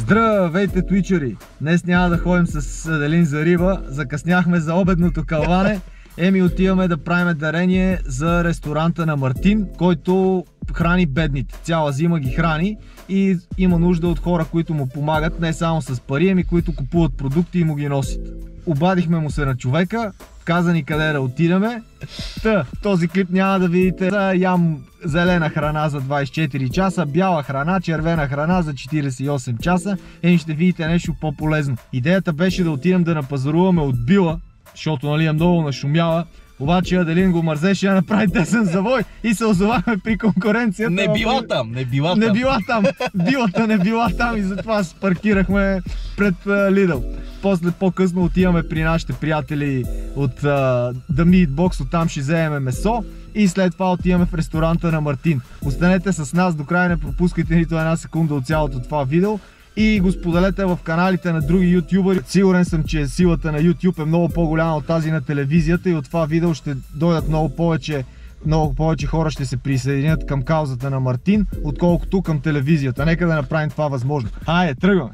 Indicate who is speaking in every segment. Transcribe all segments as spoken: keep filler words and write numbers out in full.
Speaker 1: Здравейте, твичери! Днес няма да ходим с Аделин за риба. Закъсняхме за обедното калване. Еми отиваме да правим дарение за ресторанта на Мартин, който храни бедните. Цяла зима ги храни и има нужда от хора, които му помагат не само с пари, ами които купуват продукти и му ги носят. Обадихме му се на човека, каза ни къде да отидеме. Та, в този клип няма да видите да ям зелена храна за двайсет и четири часа, бяла храна, червена храна за четирийсет и осем часа. Еми ще видите нещо по-полезно. Идеята беше да отидем да напазаруваме от Била, защото нали е много нашумяла. Обаче Аделин го мързеше да направи тесен завой и се озовахме при конкуренцията.
Speaker 2: Не била там, не била там.
Speaker 1: Не била там, билата не била там и затова се паркирахме пред Lidl. После по-късно отиваме при нашите приятели от uh, The Meat Box, оттам ще вземем месо и след това отиваме в ресторанта на Мартин. Останете с нас до края, не пропускайте нито една секунда от цялото това видео. И го споделете в каналите на други ютубъри. Сигурен съм, че силата на YouTube е много по-голяма от тази на телевизията и от това видео ще дойдат много повече, много повече хора ще се присъединят към каузата на Мартин, отколкото към телевизията. Нека да направим това възможно. Хайде, тръгваме!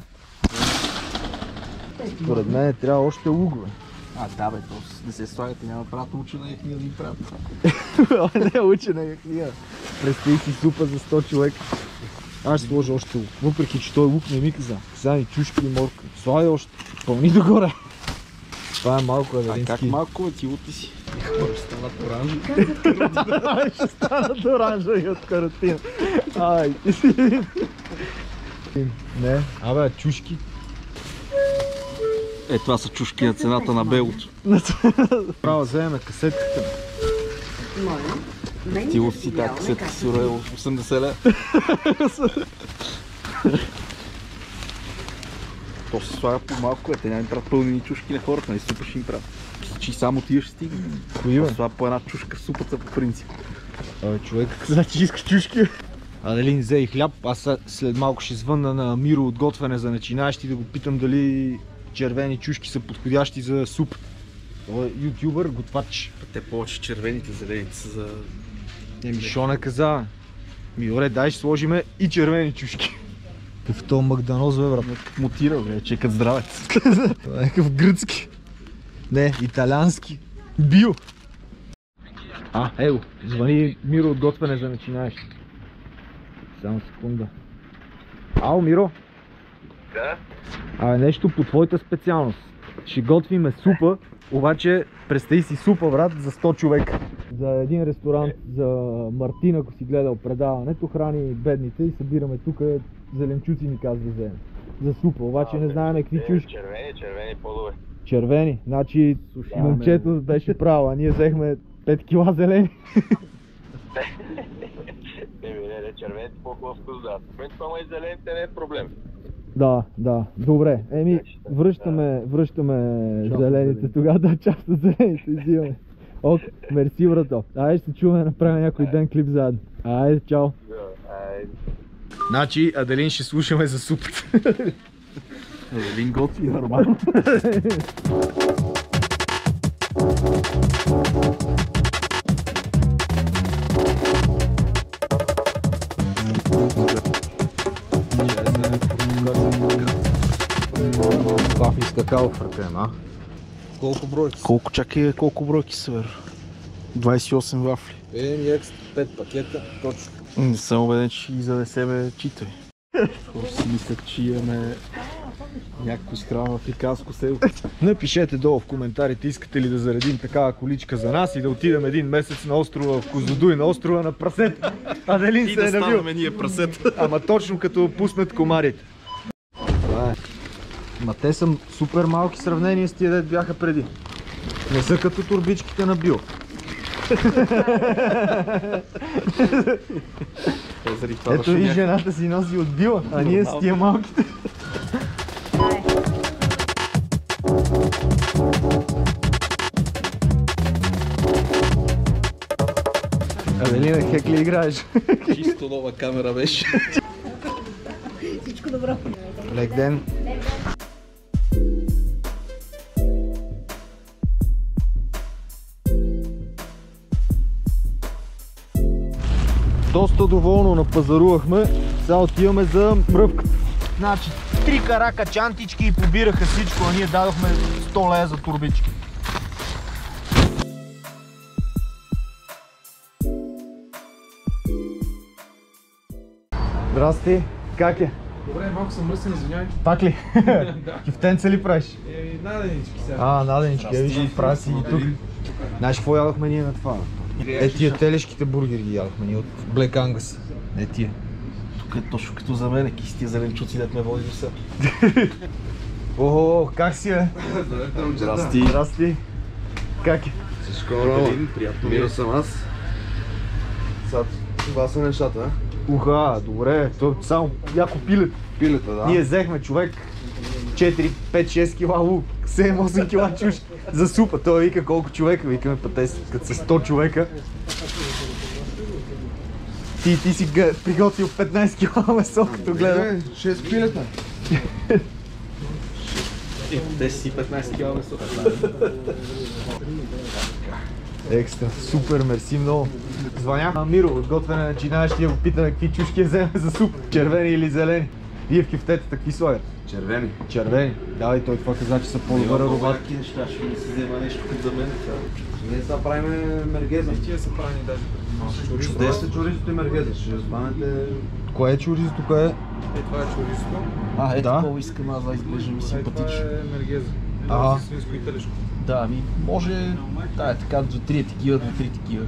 Speaker 1: Според мен трябва още лугове.
Speaker 2: А, да бе, то не се слагате, няма правят учена яхния да ги правят.
Speaker 1: Не е учена яхния. Представи си супа за сто човека. Аз ще сложа още лук, въпреки че той лук не ми каза. Казани чушки и морка. Слагай още, пълни догоре. Това е малко аделински.
Speaker 2: А как малко бе, ти лути си? Ще станат оранжеви.
Speaker 1: Ще станат оранжеви от каротина. Ай, ти си. Не, абе, чушки.
Speaker 2: Е, това са чушки на цената на белото.
Speaker 1: Право да вземем касетката.
Speaker 2: Ти лути тази касетка си уре осемдесет лева. То се слага по-малко, те няма им правят пълнени чушки на хората, нали супа ще им правят. Че само тия ще стигне.
Speaker 1: Кои бе?
Speaker 2: Това по една чушка в супата по принцип.
Speaker 1: Абе, човек, значи иска чушки. Аделин взе и хляб, аз след малко ще звънна на Миро от готвене за начинаещи да го питам дали червени чушки са подходящи за суп. Това е ютубър, готвач.
Speaker 2: Те повече червените зелените са за...
Speaker 1: Еми, шо не каза? Ми, добре, дай ще сложиме и червени чушки. Какъв то Магданоз, бе, брат?
Speaker 2: Мутира, бе, че е като здравец.
Speaker 1: Това е някакъв гръцки. Не, италиански. Био. А, его, звъни Миро от готвене за начинаещи. Само секунда. Ало, Миро.
Speaker 3: Да?
Speaker 1: А, нещо по твоята специалност. Ще готвиме супа, обаче представи си супа, брат, за сто човека. За един ресторант за Мартин, ако си гледал предаването, храни бедните и събираме тук зеленчуци, ни казва да вземем. За супа, обаче а, не знаем какви чушки.
Speaker 3: Червени, червени по-добре.
Speaker 1: Червени, значи момчето беше право, а ние взехме пет кила зелени.
Speaker 3: Не, не, не, червените по-хубав вкус да. В принцип, ама и зелените не е проблем.
Speaker 1: Да, да, добре. Еми, връщаме, връщаме зелените тогава, да, част от зелените взимаме. Ок, мерси, брато. Айде ще се чуваме да направим някой ден клип заедно. Айде, чао. Значи, Аделин ще слушаме за супата.
Speaker 2: Аделин готви, нормално.
Speaker 1: Вафли с какао в ръка, а? Колко бройки?
Speaker 2: Колко чакай, колко бройки са, веро? двайсет и осем вафли.
Speaker 1: Един екстра, пет пакета, точно.
Speaker 2: Не съм убеден, че ще ги заде себе читай. Хората си мислят, че имаме някакво изхранва африканско село.
Speaker 1: Напишете долу в коментарите, искате ли да заредим такава количка за нас и да отидем един месец на острова в Козлодуй, на острова на прасета. Аделин се
Speaker 2: и да
Speaker 1: е набил.
Speaker 2: ставаме ние прасета.
Speaker 1: Ама точно като пуснат комарите. Това е. Ма те са супер малки в сравнение с тия дет бяха преди. Не са като турбичките на Био. Ето и жената си носи от Била, а ние с тия малките. Аделина, хек ли играеш?
Speaker 2: Чисто нова камера беше.
Speaker 4: Всичко добро.
Speaker 1: Лек ден. Доста доволно напазарувахме. Сега отиваме за мръвката. Значи, три карака чантички и побираха всичко, а ние дадохме сто лея за турбички. Здрасти, как е?
Speaker 2: Добре, малко съм мръсен, извиняй.
Speaker 1: Пак ли?
Speaker 2: Да.
Speaker 1: Кюфтенца ли правиш?
Speaker 2: Еми, наденички сега.
Speaker 1: А, наденички, е, виж, прави си ги тук. Знаеш какво ядохме ние на това? Е, тия телешките бургери ги ядохме ние от Black Angus. Е, тия.
Speaker 2: Тук е точно като за мен, кистия зеленчуци, дет ме води до сега.
Speaker 1: Охо, как си е?
Speaker 2: Здрасти.
Speaker 1: Здрасти. Как е?
Speaker 5: Всичко нормално.
Speaker 2: Приятно.
Speaker 5: Мира съм аз. Сега, това са нещата, а?
Speaker 1: Уха, добре, то само яко пилет.
Speaker 5: Пилета, да.
Speaker 1: Ние взехме човек четири, пет, шест кила лук, седем, осем кила чуш за супа. Той вика колко човека, викаме пъте, като са сто човека. Ти, ти си приготвил петнайсет кила месо, като гледам.
Speaker 5: шест пилета.
Speaker 2: десет и петнайсет кила месо.
Speaker 1: Екстра, супер, мерси много. Звънях на Миро от готвене начинаещи, го питаме какви чушки вземе за суп, червени или зелени. Вие в кюфтетата какви слагат?
Speaker 5: Червени.
Speaker 1: Червени. Да, и той това каза, че са по-добър аромат.
Speaker 2: Малки неща, ще ми се взема нещо като за мен.
Speaker 5: Ние сега правим мергеза.
Speaker 2: Тия са правени даже.
Speaker 5: Чудесте чоризото и мергеза. Ще разбанете...
Speaker 1: Кое е чоризото, кое е?
Speaker 2: Е, това е чоризото.
Speaker 1: А,
Speaker 2: Ето
Speaker 1: да?
Speaker 2: такова искам аз да изглежда ми симпатично.
Speaker 5: Е,
Speaker 2: Това е мергеза.
Speaker 1: Ага.
Speaker 2: Свинско и телешко. Да, ми може... Да, е така, до три такива, до три такива.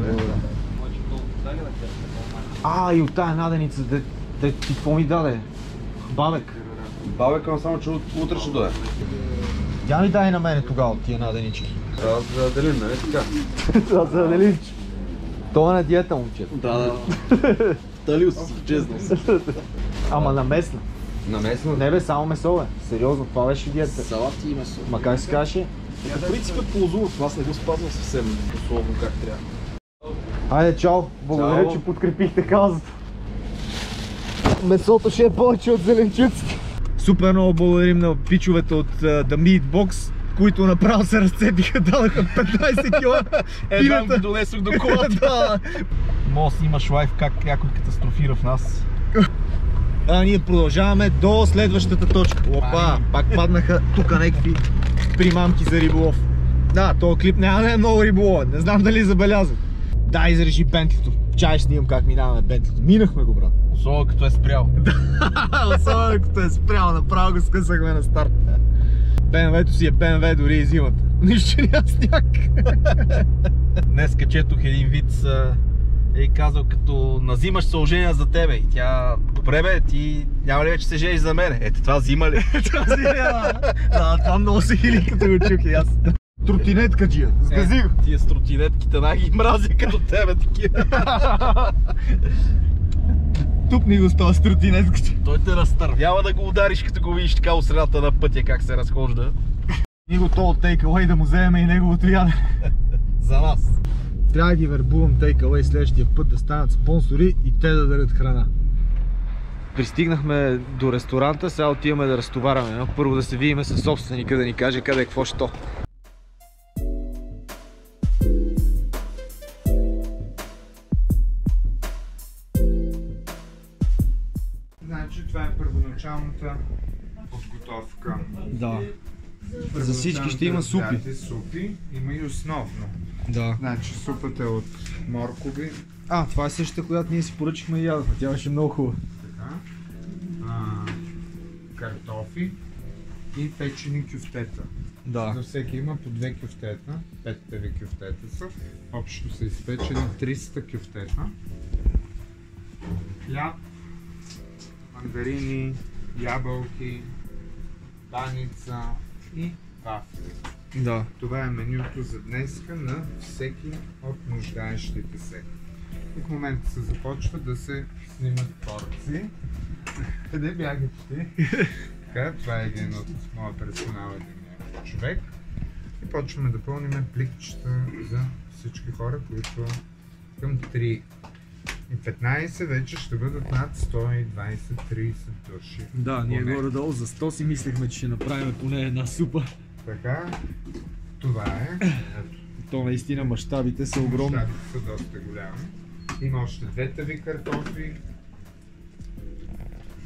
Speaker 1: А, и от тая наденица, де, де, ти какво ми даде? Бабек.
Speaker 5: Бабека, но само че утре ще дойде.
Speaker 1: Тя ми дай на мене тогава от тия наденички.
Speaker 5: Трябва да делим, нали така?
Speaker 1: Това се наделим. Това е на диета, момчета.
Speaker 2: Да, да. Талиус, честно.
Speaker 1: Ама на местна.
Speaker 5: На местно?
Speaker 1: Не бе, само месо бе. Сериозно, това беше диета.
Speaker 2: Салати и месо.
Speaker 1: Ма как се каже?
Speaker 2: По принцип е ползуват, аз не го спазвам съвсем условно как трябва.
Speaker 1: Айде, чао. Благодаря,
Speaker 5: Чао.
Speaker 1: че подкрепихте каузата. Месото ще е повече от зеленчуците. Супер много благодарим на пичовете от uh, The Meat Box, които направо се разцепиха, дадаха петнайсет кила
Speaker 2: Едвам ги донесох до колата.
Speaker 1: Да.
Speaker 2: Може да имаш лайф как някой катастрофира в нас.
Speaker 1: А ние продължаваме до следващата точка. Опа, пак паднаха тук някакви примамки за риболов. Да, този клип няма да е много риболов, не знам дали забелязвам. Да, изреши Бентлито. Чай снимам как минаваме Бентлито. Минахме го, брат.
Speaker 2: Особено като е спрял.
Speaker 1: Особено като е спрял, направо го скъсахме на старт. Бе ем вето си е Бе ем ве дори и зимата. Нищо няма сняг.
Speaker 2: Днес четох един виц, е казал като назимаш съоръжения за тебе и тя, добре бе, ти няма ли вече се жениш за мене? Ето това зима ли?
Speaker 1: Това си няма. Да, това много се хили като го чух и аз. Тротинетка джия, сгази го.
Speaker 2: Тия с тротинетките най ги мразя като тебе такива.
Speaker 1: Тупни го с този тротинетката.
Speaker 2: Той те разтървява да го удариш, като го видиш така от средата на пътя как се разхожда.
Speaker 1: Ние го то от Takeaway да му вземем и неговото ядене.
Speaker 2: За нас.
Speaker 1: Трябва да ги вербувам Takeaway следващия път да станат спонсори и те да дадат храна. Пристигнахме до ресторанта, сега отиваме да разтоваряме, но първо да се видим със собственика да ни каже къде е какво що.
Speaker 6: Значи това е първоначалната подготовка.
Speaker 1: Да. За всички ще има супи.
Speaker 6: Първоначалните супи, има и основно.
Speaker 1: Да.
Speaker 6: Значи супата е от моркови,
Speaker 1: А, това е същата, която ние си поръчихме и ядохме. Тя беше много хубава.
Speaker 6: така, а, картофи и печени кюфтета.
Speaker 1: Да.
Speaker 6: За всеки има по две кюфтета, петте ви кюфтета са. Общо са изпечени триста кюфтета. Хляб, мандарини, ябълки, баница и вафли.
Speaker 1: Да.
Speaker 6: Това е менюто за днеска на всеки от нуждаещите се. И в момента се започва да се снимат порции. Къде бягаш ти? Така, това е един от моя персонален човек. И почваме да пълним пликчета за всички хора, които към три и петнайсет вече ще бъдат над сто и двайсет до трийсет души.
Speaker 1: Да, ние
Speaker 6: Поне.
Speaker 1: горе-долу за сто си мислехме, че ще направим поне една супа.
Speaker 6: Така, това е. Ето.
Speaker 1: То наистина мащабите са огромни.
Speaker 6: Мащабите са доста голями. Има още две тави картофи.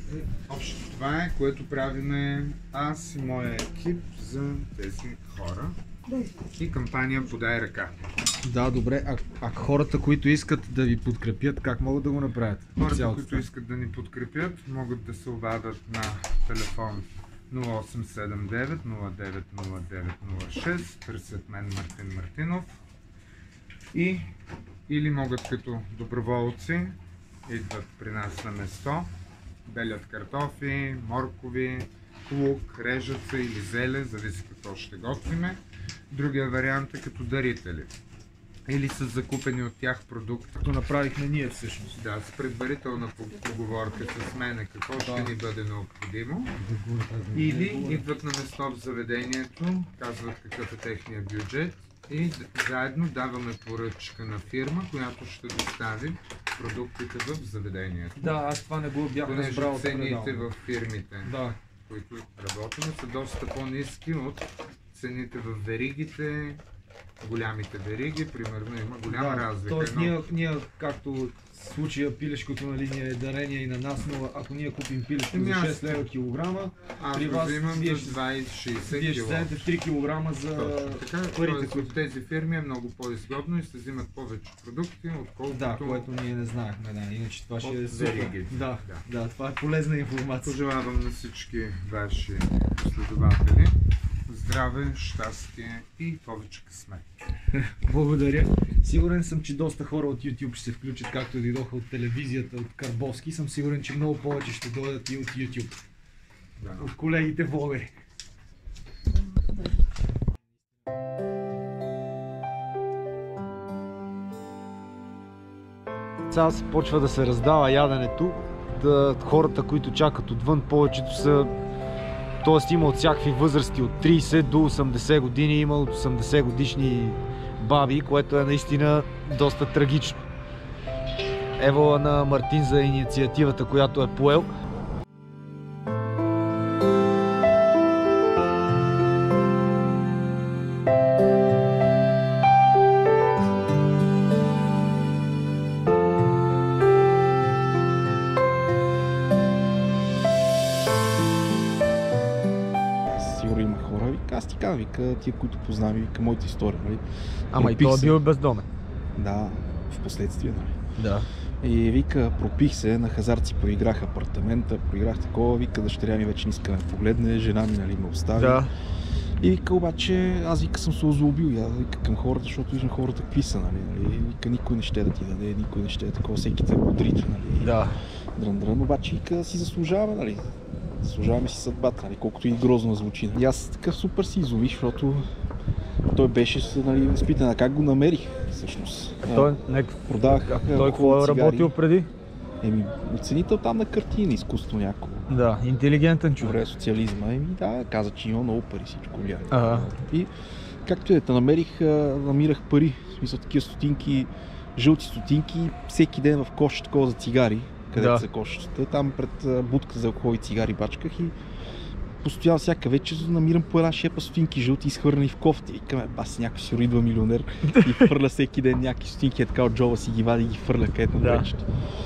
Speaker 6: Общо това е, което правиме аз и моя екип за тези хора. И кампания Подай ръка.
Speaker 1: Да, добре. А, а хората, които искат да ви подкрепят, как могат да го направят?
Speaker 6: Хората, които искат да ни подкрепят, могат да се обадят на телефон нула осем седем девет нула девет нула девет нула шест, търсят мен Мартин Мартинов, и или могат като доброволци, идват при нас на место, белят картофи, моркови, лук, режат се или зеле, зависи какво ще готвиме. Другия вариант е като дарители. Или с закупени от тях продукти.
Speaker 1: Като направихме ние всъщност.
Speaker 6: Да, с предварителна поговорка с мене какво да. ще ни бъде необходимо. Или идват на место в заведението, казват какъв е техния бюджет и заедно даваме поръчка на фирма, която ще достави продуктите в заведението.
Speaker 1: Да, аз това не го бях разбрал.
Speaker 6: Понеже цените в фирмите,
Speaker 1: да.
Speaker 6: които работим, са доста по-ниски от цените в веригите, голямите вериги, примерно има голяма да, разлика.
Speaker 1: Тоест но... ние, ние, както в случая пилешкото на линия е дарение и на нас, но ако ние купим пилешко за шест лева килограма,
Speaker 6: аз
Speaker 1: при вас
Speaker 6: вие, за двайсет шейсет
Speaker 1: вие ще вземете три килограма за
Speaker 6: така, парите. Които... В тези фирми е много по-изгодно и се взимат повече продукти, отколкото...
Speaker 1: Да, което ние не знаехме, да, иначе това ще е
Speaker 6: супер.
Speaker 1: Да, да, да, това е полезна информация.
Speaker 6: Пожелавам на всички ваши последователи здраве, щастие и повече късмет.
Speaker 1: Благодаря. Сигурен съм, че доста хора от YouTube ще се включат, както дойдоха от телевизията, от Карбовски. Съм сигурен, че много повече ще дойдат и от YouTube. Да. От колегите влогъри. Сега се почва да се раздава яденето. Да, хората, които чакат отвън, повечето са... Тоест има от всякакви възрасти, от трийсет до осемдесет години, има от осемдесет годишни баби, което е наистина доста трагично. Ево на Мартин за инициативата, която е поел.
Speaker 7: Аз ти казвам, вика, тия, които познавам, вика, моята история, нали?
Speaker 1: Ама и той е бил бездомен.
Speaker 7: Да, в последствие, нали?
Speaker 1: Да.
Speaker 7: И вика, пропих се, на хазарт си проиграх апартамента, проиграх такова, вика, дъщеря ми вече не иска да ме погледне, жена ми, нали, ме остави. Да. И вика, обаче, аз вика съм се озлобил, я вика към хората, защото виждам хората какви са, нали? Вика, никой не ще да ти даде, никой не ще да такова, всеки те подрича, нали?
Speaker 1: Да.
Speaker 7: Дрън-дрън, обаче, вика, си заслужава, нали? Заслужаваме си съдбата, нали, колкото и грозно звучи. И аз такъв супер си излових, защото той беше, нали, изпитан, как го намерих всъщност.
Speaker 1: Той, не...
Speaker 7: Продавах.
Speaker 1: А той какво е работил преди?
Speaker 7: Еми, оценител там на картини, изкуство някакво.
Speaker 1: Да, интелигентен човек.
Speaker 7: Добре, социализма. Еми, да, каза, че има много пари, всичко влияе.
Speaker 1: Ага.
Speaker 7: И както е, да намерих, намирах пари, в смисъл такива стотинки, жълти стотинки, всеки ден в кош такова за цигари. Където да. са кошчета. Там пред будка за алкохол и цигари бачках и постоянно всяка вечер намирам по една шепа стотинки жълти, изхвърляни в кофти. Викаме, бас, някой си идва милионер и фърля всеки ден някакви стотинки, е така от джоба си ги вади и ги фърля където на вечето.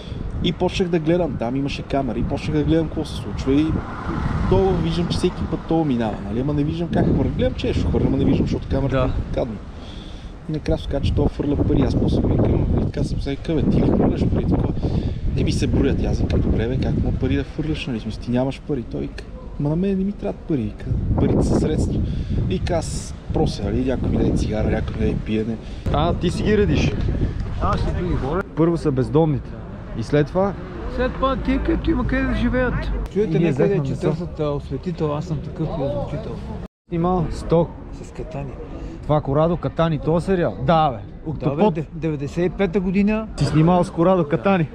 Speaker 7: И почнах да гледам, там имаше камера и почнах да гледам какво се случва и то виждам, че всеки път то минава, нали? Ама не виждам как хвърля. Гледам, че е ще хвърля, ама не виждам, защото камерата да. е кадна. И накрая се каза, че това фърля пари. Аз после викам, така съм сега къве, ти ли хвърляш пари такова? Не ми се броят. Аз викам, добре бе, как мога пари да фърляш, нали? Смисъл, ти нямаш пари. Той вика, ма на мен не ми трябват пари. Вика, парите са средства. Вика, аз прося, нали? Някой ми даде цигара, някой ми даде пиене.
Speaker 1: А, ти си ги редиш?
Speaker 8: Аз си ги хора.
Speaker 1: Първо са бездомните. И след това?
Speaker 8: След това ти, където има къде да живеят. Чуете някъде, че търсят осветител, аз съм такъв и озвучител.
Speaker 1: Има сто.
Speaker 8: С Катани.
Speaker 1: Това Корадо Катани, този сериал? Да, бе. Октопод.
Speaker 8: Да, бе, деветдесет и пета година.
Speaker 1: Си снимал с Корадо Катани?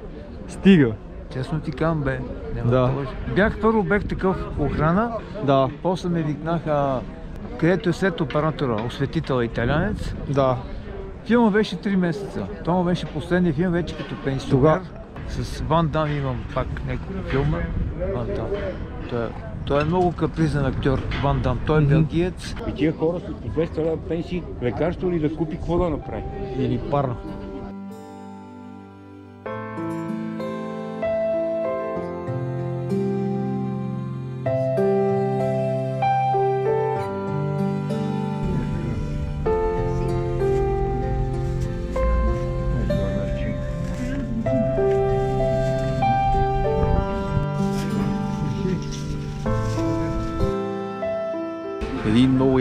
Speaker 1: Стига.
Speaker 8: Честно ти казвам, бе. Няма
Speaker 1: да.
Speaker 8: Да бях първо бех такъв охрана.
Speaker 1: Да.
Speaker 8: После ме викнаха, където е след оператора, осветител италянец.
Speaker 1: Да.
Speaker 8: Филма беше три месеца. Това беше последния филм вече като пенсионер.
Speaker 1: Тога...
Speaker 8: С Ван Дам имам пак няколко филма. Ван Дам. Той, той е много капризен актьор, Ван Дам. Той е mm-hmm. белгиец.
Speaker 9: И тия хора с по двеста лева пенсии, лекарство ли да купи, какво да направи?
Speaker 1: Или парно.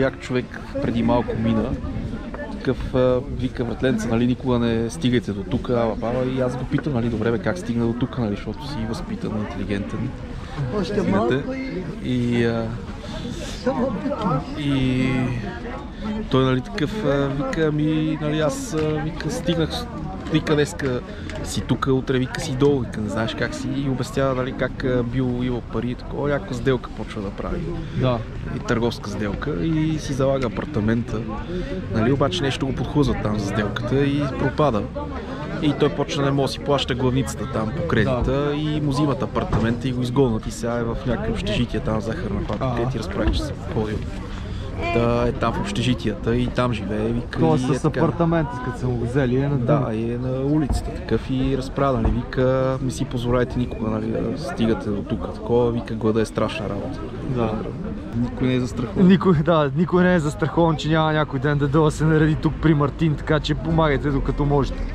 Speaker 7: як човек преди малко мина. Такъв а, вика, братленца, нали, никога не стигайте до тук, ала, баба, и аз го питам, нали, добре, бе, как стигна до тук, нали, защото си възпитан, интелигентен.
Speaker 4: Още малко и...
Speaker 7: И, а, и той, нали, такъв а, вика, ми, нали, аз а, вика, стигнах, вика, днеска си тук, утре вика си долу, вика, не знаеш как си, и обяснява, нали, как а, бил имал пари и такова, някаква сделка почва да прави.
Speaker 1: Да.
Speaker 7: И търговска сделка и си залага апартамента, нали, обаче нещо го подхлъзва там за сделката и пропада. И той почна да не може да си плаща главницата там по кредита, да. И му взимат апартамента и го изгонят и сега е в някакви общежития там в захарна фабрика и ти разправих, че съм ходил. Да, е там в общежитията и там живее. Вика,
Speaker 1: Тоест
Speaker 7: и е
Speaker 1: с апартамента, като са му го взели, е на
Speaker 7: да, и е на улицата такъв и разправя, нали, вика, не си позволяйте никога, нали, да стигате до тук. Такова, вика, глада е страшна работа.
Speaker 1: Да.
Speaker 7: Никой не е застрахован.
Speaker 1: Никой, да, никой не е застрахован, че няма някой ден да дойде да се нареди тук при Мартин, така че помагайте докато можете.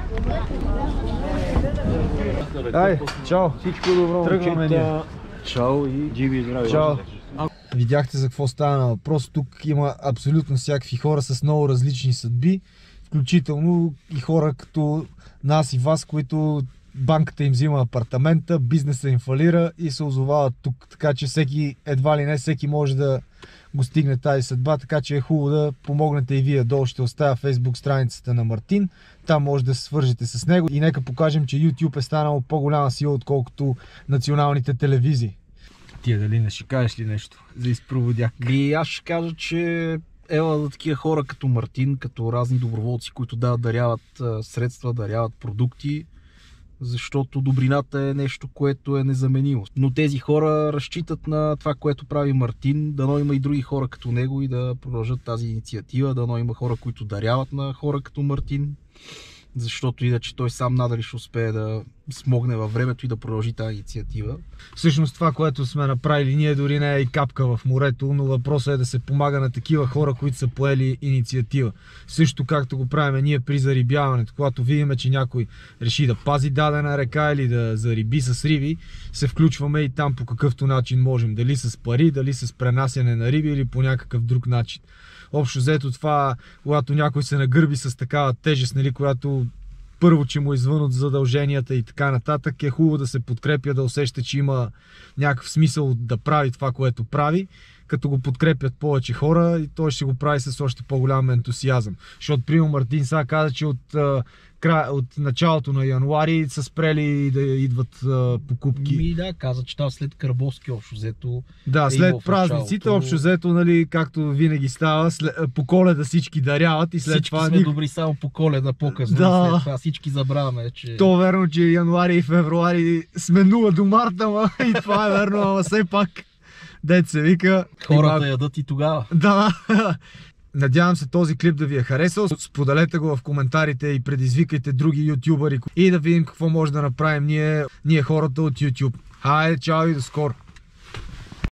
Speaker 1: Ай, чао!
Speaker 9: Всичко добро,
Speaker 1: Тръгваме ние.
Speaker 7: Чао и
Speaker 9: живи и здрави.
Speaker 1: Чао! Видяхте за какво стана въпрос. Тук има абсолютно всякакви хора с много различни съдби, включително и хора като нас и вас, които банката им взима апартамента, бизнеса им фалира и се озовават тук. Така че всеки, едва ли не всеки може да го стигне тази съдба, така че е хубаво да помогнете и вие. Долу ще оставя Facebook страницата на Мартин, там може да се свържете с него и нека покажем, че YouTube е станало по-голяма сила, отколкото националните телевизии. Тия дали не ще кажеш ли нещо за изпроводяк?
Speaker 7: Би, аз ще кажа, че ела за такива хора като Мартин, като разни доброволци, които да даряват средства, даряват продукти, защото добрината е нещо, което е незаменимо. Но тези хора разчитат на това, което прави Мартин, дано има и други хора като него и да продължат тази инициатива, дано има хора, които даряват на хора като Мартин, защото иначе той сам надали ще успее да смогне във времето и да продължи тази инициатива.
Speaker 1: Всъщност това, което сме направили ние, дори не е и капка в морето, но въпросът е да се помага на такива хора, които са поели инициатива. Също както го правим ние при зарибяването, когато видим, че някой реши да пази дадена река или да зариби с риби, се включваме и там по какъвто начин можем. Дали с пари, дали с пренасяне на риби или по някакъв друг начин. Общо взето това, когато някой се нагърби с такава тежест, нали, която първо, че му извън от задълженията и така нататък, е хубаво да се подкрепя, да усеща, че има някакъв смисъл да прави това, което прави. Като го подкрепят повече хора, и той ще го прави с още по-голям ентусиазъм. Защото, примерно, Мартин сега каза, че от, от началото на януари са спрели да идват а, покупки.
Speaker 7: Ми да, каза, че там след Карбовски общо взето.
Speaker 1: Да, след празниците общо взето, нали, както винаги става, след, по Коледа всички даряват и след
Speaker 7: всички
Speaker 1: това...
Speaker 7: сме ник... добри само по Коледа, по-късно. Да. След това всички забравяме, че...
Speaker 1: То е верно, че януари и февруари сме нула до марта, ма и това е верно, ама все пак дет се вика...
Speaker 7: Хората и ядат и тогава.
Speaker 1: Да. Надявам се този клип да ви е харесал. Споделете го в коментарите и предизвикайте други ютубъри и да видим какво може да направим ние, ние хората от YouTube. Хайде, чао и до скоро!